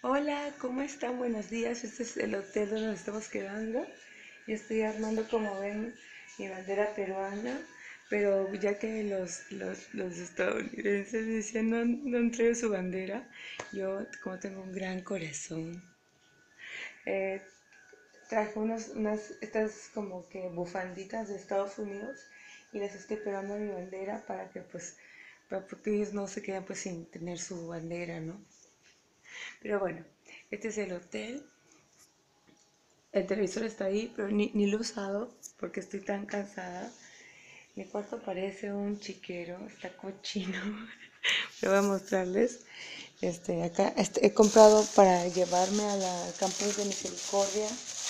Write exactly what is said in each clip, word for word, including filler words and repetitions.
Hola, ¿cómo están? Buenos días. Este es el hotel donde nos estamos quedando. Yo estoy armando, como ven, mi bandera peruana, pero ya que los, los, los estadounidenses decían no, no entregue su bandera, yo, como tengo un gran corazón, eh, traje unos, unas, estas como que bufanditas de Estados Unidos y les estoy pegando a mi bandera para que pues, para porque ellos no se queden pues sin tener su bandera, ¿no? Pero bueno, este es el hotel. El televisor está ahí, pero ni, ni lo he usado porque estoy tan cansada. Mi cuarto parece un chiquero, está cochino. Pero voy a mostrarles. Este, acá este, he comprado para llevarme a la Campus de Misericordia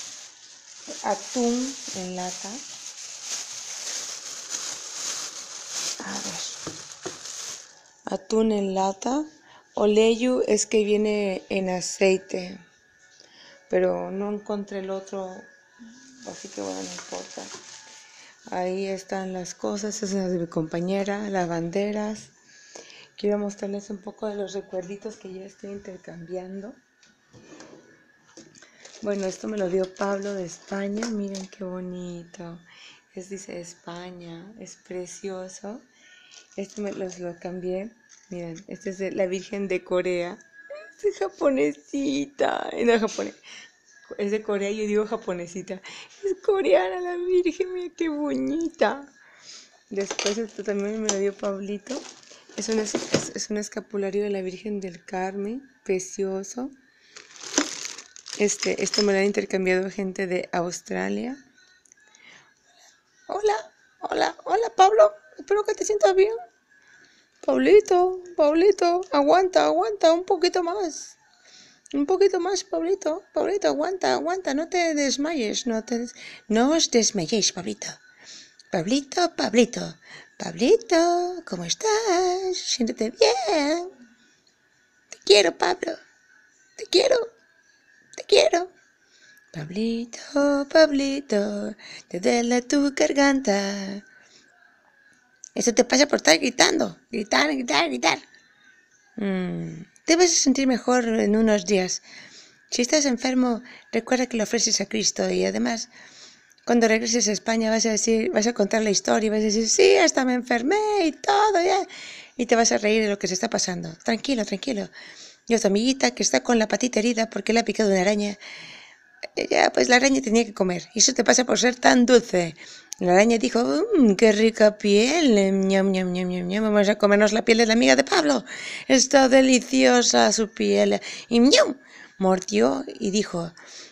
atún en lata. A ver, atún en lata. Oleyu es que viene en aceite, pero no encontré el otro, así que bueno, no importa. Ahí están las cosas, esas son de mi compañera, las banderas. Quiero mostrarles un poco de los recuerditos que ya estoy intercambiando. Bueno, esto me lo dio Pablo de España, miren qué bonito. Es dice España, es precioso. Este me los lo cambié, miren, este es de la Virgen de Corea. Es japonesita, no japonés. Es de Corea, yo digo japonesita. Es coreana la Virgen, mira qué bonita. Después esto también me lo dio Pablito. Es un, es, es un escapulario de la Virgen del Carmen, precioso. Este, esto me lo han intercambiado gente de Australia. Hola, hola, hola Pablo. Espero que te sientas bien. Pablito, Pablito, aguanta, aguanta un poquito más. Un poquito más, Pablito. Pablito, aguanta, aguanta. No te desmayes. No, te des... no os desmayéis, Pablito. Pablito, Pablito. Pablito, ¿cómo estás? Siéntete bien. Te quiero, Pablo. Te quiero. Te quiero. Pablito, Pablito, te duele tu garganta. Eso te pasa por estar gritando. Gritar, gritar, gritar. Mm, te vas a sentir mejor en unos días. Si estás enfermo, recuerda que lo ofreces a Cristo y además, cuando regreses a España vas a decir, vas a contar la historia y vas a decir, sí, hasta me enfermé y todo, ya. Y te vas a reír de lo que se está pasando. Tranquilo, tranquilo. Yo, tu amiguita, que está con la patita herida porque le ha picado una araña, ya, pues la araña tenía que comer. Y eso te pasa por ser tan dulce. La araña dijo, mmm, qué rica piel. Ñam, ñam, ñam, ñam, ñam. Vamos a comernos la piel de la amiga de Pablo. Está deliciosa su piel. Y ñam, mordió y dijo,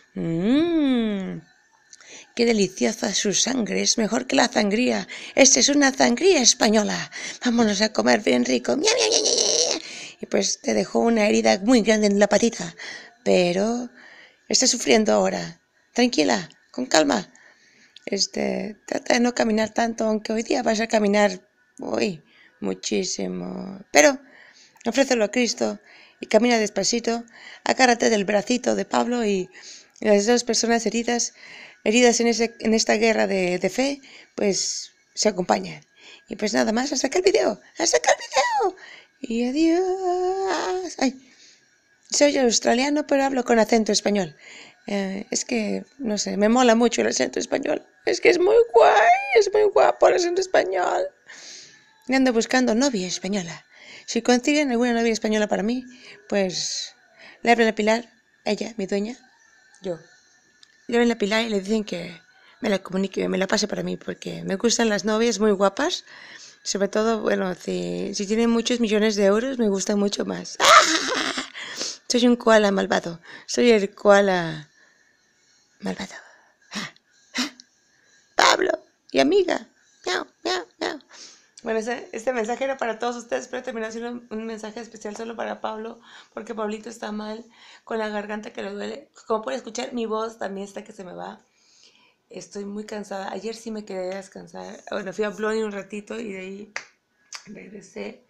mmm, qué deliciosa su sangre. Es mejor que la sangría. Esta es una sangría española. Vámonos a comer bien rico. Ñam, ñam, ñam, ñam. Y pues te dejó una herida muy grande en la patita. Pero está sufriendo ahora. Tranquila, con calma. Este, trata de no caminar tanto, aunque hoy día vas a caminar, uy, muchísimo. Pero ofrécelo a Cristo y camina despacito. Agárrate del bracito de Pablo y las dos personas heridas, heridas en, ese, en esta guerra de, de fe, pues se acompañan. Y pues nada más, hasta acá el video, hasta acá el video. Y adiós. Ay, soy australiano, pero hablo con acento español. Eh, es que, no sé, me mola mucho el acento español. Es que es muy guay, es muy guapo el acento español. Y ando buscando novia española. Si consiguen alguna novia española para mí, pues le hablan a Pilar, ella, mi dueña, yo. Le hablan a Pilar y le dicen que me la comunique, me la pase para mí, porque me gustan las novias muy guapas. Sobre todo, bueno, si, si tienen muchos millones de euros, me gusta mucho más. ¡Ah! Soy un koala malvado. Soy el koala malvado. ¡Ah! ¡Ah! Pablo y amiga. Miau, miau, miau. Bueno, este, este mensaje era para todos ustedes, pero terminó siendo un, un mensaje especial solo para Pablo, porque Pablito está mal, con la garganta que le duele. Como pueden escuchar, mi voz también está que se me va. Estoy muy cansada. Ayer sí me quedé a descansar. Bueno, fui a Blony un ratito y de ahí regresé.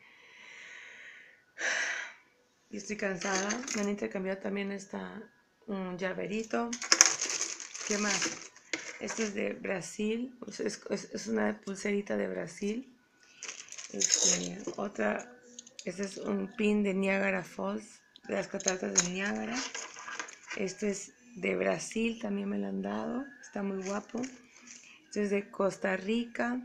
Y estoy cansada. Me han intercambiado también esta, un llaverito. ¿Qué más? Esto es de Brasil. Es, es, es una pulserita de Brasil. Este, otra, este es un pin de Niagara Falls. de las cataratas del Niágara. Este es de Brasil, también me lo han dado, está muy guapo. Este es de Costa Rica.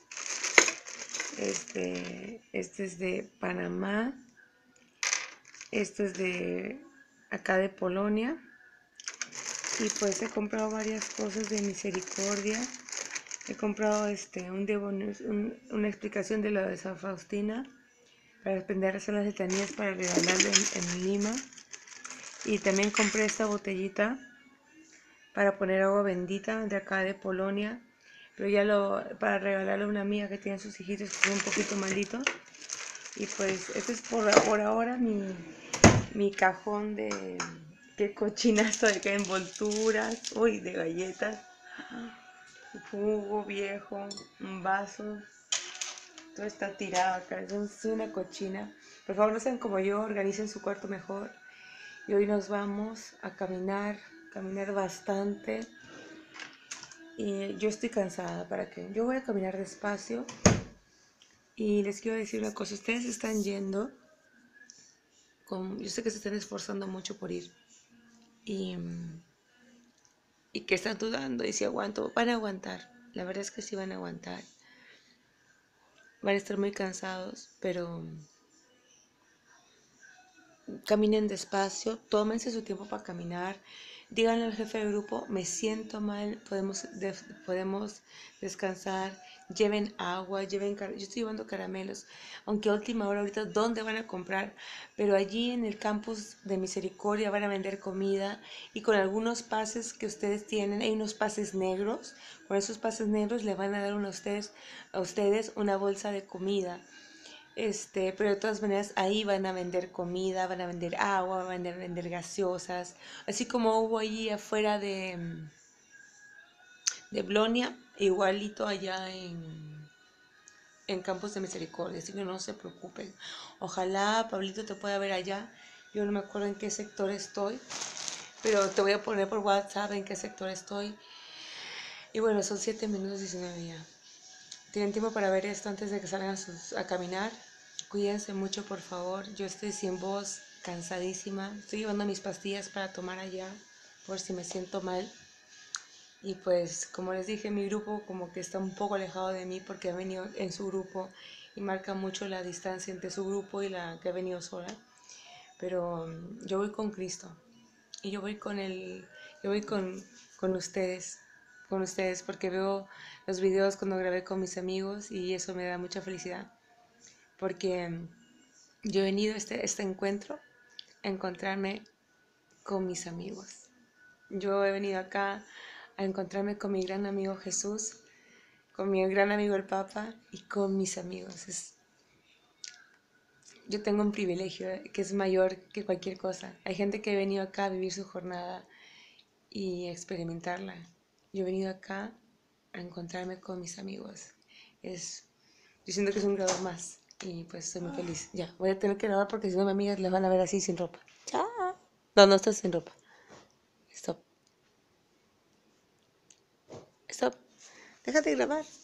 Este, este es de Panamá. Este es de acá de Polonia. Y pues he comprado varias cosas de misericordia. He comprado este, un devon- un, una explicación de la de San Faustina para aprender a hacer las letanías para regalarlo en, en Lima. Y también compré esta botellita para poner agua bendita de acá de Polonia. Pero ya lo, para regalarle a una amiga que tiene sus hijitos que son un poquito malitos. Y pues este es por, por ahora mi, mi cajón de... Qué cochinazo de qué envolturas. Uy, de galletas. Jugo viejo, un vaso. Todo está tirado acá, es una cochina. Por favor, no sean como yo, organicen su cuarto mejor. Y hoy nos vamos a caminar, caminar bastante. Y yo estoy cansada, ¿para qué? Yo voy a caminar despacio. Y les quiero decir una cosa, ustedes están yendo, con, yo sé que se están esforzando mucho por ir. Y, y que están dudando, y si aguanto, van a aguantar. La verdad es que sí van a aguantar. Van a estar muy cansados, pero caminen despacio, tómense su tiempo para caminar. Díganle al jefe de grupo, me siento mal, podemos, de, podemos descansar. Lleven agua, lleven, yo estoy llevando caramelos, aunque a última hora ahorita, ¿dónde van a comprar? Pero allí en el campus de Misericordia van a vender comida y con algunos pases que ustedes tienen, hay unos pases negros, con esos pases negros le van a dar a ustedes, a ustedes una bolsa de comida. Este, pero de todas maneras ahí van a vender comida, van a vender agua, van a vender gaseosas, así como hubo allí afuera de, de Blonia, igualito allá en, en Campos de Misericordia, así que no se preocupen. Ojalá Pablito te pueda ver allá, yo no me acuerdo en qué sector estoy, pero te voy a poner por WhatsApp en qué sector estoy. Y bueno, son siete minutos diecinueve ya. Tienen tiempo para ver esto antes de que salgan a, sus, a caminar. Cuídense mucho, por favor. Yo estoy sin voz, cansadísima. Estoy llevando mis pastillas para tomar allá, por si me siento mal. Y pues, como les dije, mi grupo como que está un poco alejado de mí porque ha venido en su grupo y marca mucho la distancia entre su grupo y la que ha venido sola. Pero um, yo voy con Cristo y yo voy con el, yo voy con, con ustedes, con ustedes porque veo los videos cuando grabé con mis amigos y eso me da mucha felicidad. Porque yo he venido a este, este encuentro a encontrarme con mis amigos. Yo he venido acá a encontrarme con mi gran amigo Jesús, con mi gran amigo el Papa y con mis amigos. Es, yo tengo un privilegio que es mayor que cualquier cosa. Hay gente que ha venido acá a vivir su jornada y experimentarla. Yo he venido acá a encontrarme con mis amigos. Es, yo siento que es un grado más y pues estoy muy feliz. Ya, voy a tener que grabar porque si no mis amigas las van a ver así sin ropa. Chao. No, no estás sin ropa. Stop. Stop. Déjate grabar.